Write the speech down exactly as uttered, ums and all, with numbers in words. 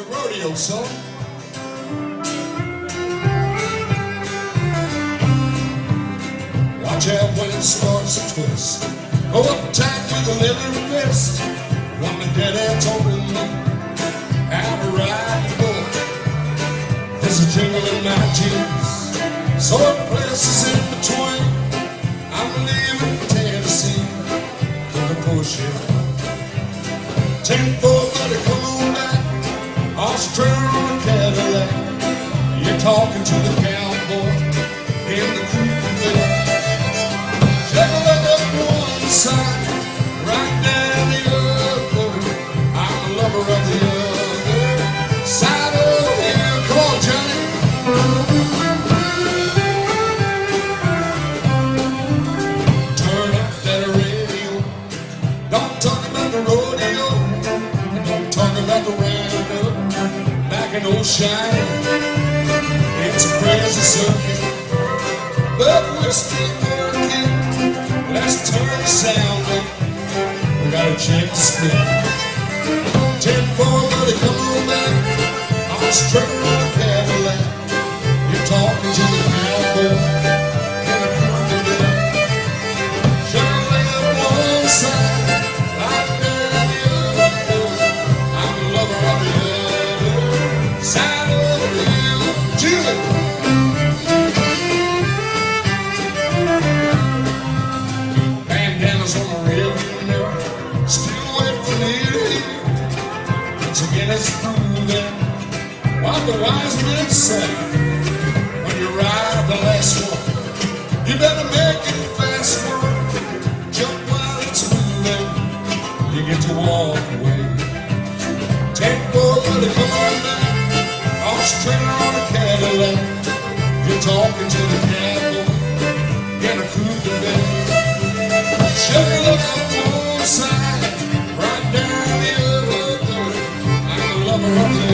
rodeo, son. Watch out when it starts to twist. Go up tight with a leather vest. When my daddy told me how to ride the bull, there's a jingle in my jeans, so it places in between. I'm leaving Tennessee with a push it. ten four, buddy, come on back. Australia on a Cadillac. You're talking to the cowboy in the coupe. Take a look up one side, right down the other. I'm a lover of the other side of the hill. Come on, Johnny. Turn up that radio. Don't talk about the rodeo. Don't talk about the roundup back in old Cheyenne. It's a crazy circuit, but we're still working. Let's turn the sound up. We gotta check the screen. ten four, buddy, come on back. I'm straight on a Cadillac. You're talking to the cowboy in a coupe today. Shut up one side, right down the other. I'm a lover of the other side of the hill. Julie. Bandanas on the rearview mirror, still waiting for me to hear. So get us through there. What the wise men say, when you ride the last one, you better make it fast work. Jump while it's moving, you get to walk away. ten four, buddy, come on back. Australia on a Cadillac. You're talking to the cowboy in a coupe today. Shut up on one side, right down the other. I'm a lover of the